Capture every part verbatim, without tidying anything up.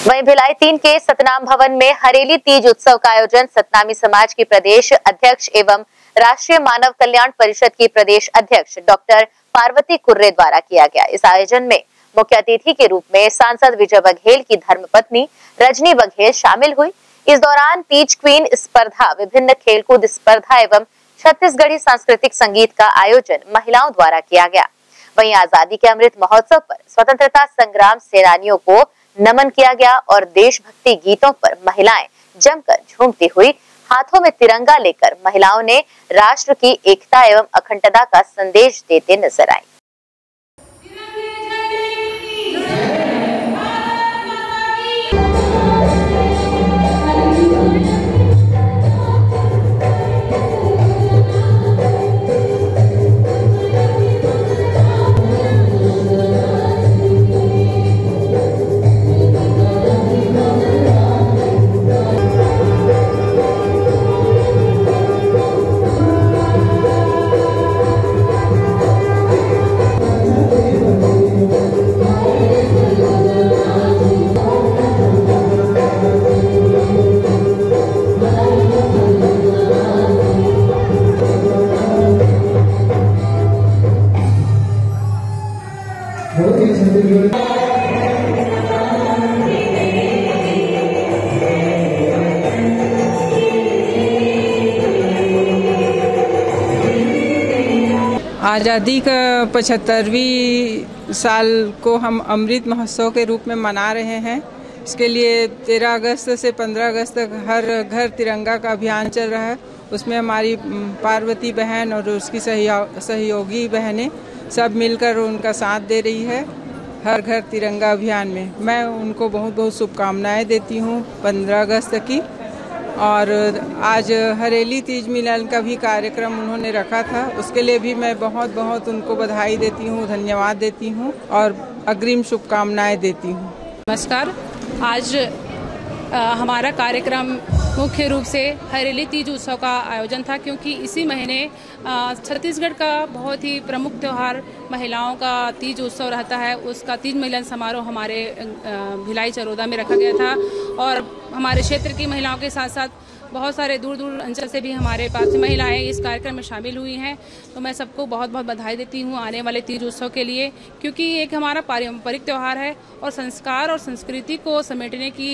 वहीं भिलाई तीन के सतनाम भवन में हरेली तीज उत्सव का आयोजन सतनामी समाज की प्रदेश अध्यक्ष एवं राष्ट्रीय मानव कल्याण परिषद की प्रदेश अध्यक्ष डॉक्टर पार्वती कुर्रे द्वारा किया गया। इस आयोजन में मुख्य अतिथि के रूप में सांसद विजय बघेल की धर्मपत्नी रजनी बघेल शामिल हुई। इस दौरान तीज क्वीन स्पर्धा, विभिन्न खेलकूद स्पर्धा एवं छत्तीसगढ़ी सांस्कृतिक संगीत का आयोजन महिलाओं द्वारा किया गया। वहीं आजादी के अमृत महोत्सव पर स्वतंत्रता संग्राम सेनानियों को नमन किया गया और देशभक्ति गीतों पर महिलाएं जमकर झूमती हुई हाथों में तिरंगा लेकर महिलाओं ने राष्ट्र की एकता एवं अखंडता का संदेश देते नजर आई। आज़ादी का पचहत्तरवीं साल को हम अमृत महोत्सव के रूप में मना रहे हैं। इसके लिए तेरह अगस्त से पंद्रह अगस्त तक हर घर तिरंगा का अभियान चल रहा है। उसमें हमारी पार्वती बहन और उसकी सहयोगी बहनें सब मिलकर उनका साथ दे रही है हर घर तिरंगा अभियान में। मैं उनको बहुत बहुत शुभकामनाएं देती हूँ पंद्रह अगस्त की। और आज हरेली तीज मिलन का भी कार्यक्रम उन्होंने रखा था, उसके लिए भी मैं बहुत बहुत उनको बधाई देती हूँ, धन्यवाद देती हूँ और अग्रिम शुभकामनाएं देती हूँ। नमस्कार। आज आ, हमारा कार्यक्रम मुख्य रूप से हरेली तीज उत्सव का आयोजन था, क्योंकि इसी महीने छत्तीसगढ़ का बहुत ही प्रमुख त्यौहार महिलाओं का तीज उत्सव रहता है। उसका तीज मिलन समारोह हमारे भिलाई चरोदा में रखा गया था और हमारे क्षेत्र की महिलाओं के साथ साथ बहुत सारे दूर दूर अंचल से भी हमारे पास महिलाएं इस कार्यक्रम में शामिल हुई हैं। तो मैं सबको बहुत बहुत बधाई देती हूं आने वाले तीज उत्सव के लिए, क्योंकि एक हमारा पारंपरिक त्यौहार है और संस्कार और संस्कृति को समेटने की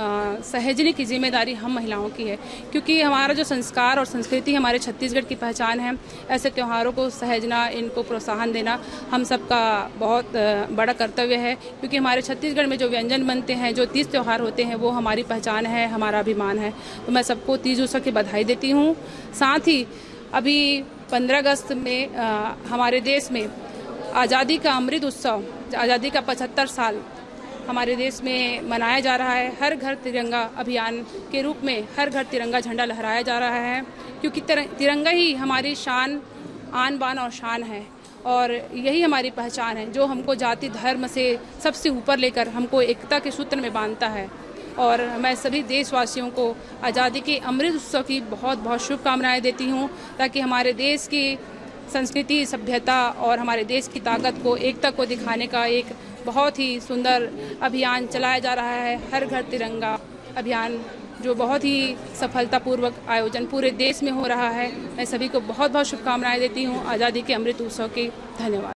सहेजने की जिम्मेदारी हम महिलाओं की है। क्योंकि हमारा जो संस्कार और संस्कृति हमारे छत्तीसगढ़ की पहचान है, ऐसे त्योहारों को सहेजना, इनको प्रोत्साहन देना हम सबका बहुत बड़ा कर्तव्य है। क्योंकि हमारे छत्तीसगढ़ में जो व्यंजन बनते हैं, जो तीज त्यौहार होते हैं, वो हमारी पहचान है, हमारा अभिमान है। तो मैं सब को तीज उत्सव की बधाई देती हूँ। साथ ही अभी पंद्रह अगस्त में आ, हमारे देश में आज़ादी का अमृत उत्सव, आज़ादी का पचहत्तर साल हमारे देश में मनाया जा रहा है। हर घर तिरंगा अभियान के रूप में हर घर तिरंगा झंडा लहराया जा रहा है, क्योंकि तिरंगा ही हमारी शान, आन बान और शान है और यही हमारी पहचान है, जो हमको जाति धर्म से सबसे ऊपर लेकर हमको एकता के सूत्र में बांधता है। और मैं सभी देशवासियों को आज़ादी के अमृत उत्सव की बहुत बहुत शुभकामनाएं देती हूं, ताकि हमारे देश की संस्कृति, सभ्यता और हमारे देश की ताकत को, एकता को दिखाने का एक बहुत ही सुंदर अभियान चलाया जा रहा है, हर घर तिरंगा अभियान, जो बहुत ही सफलतापूर्वक आयोजन पूरे देश में हो रहा है। मैं सभी को बहुत बहुत शुभकामनाएं देती हूँ आज़ादी के अमृत उत्सव की। धन्यवाद।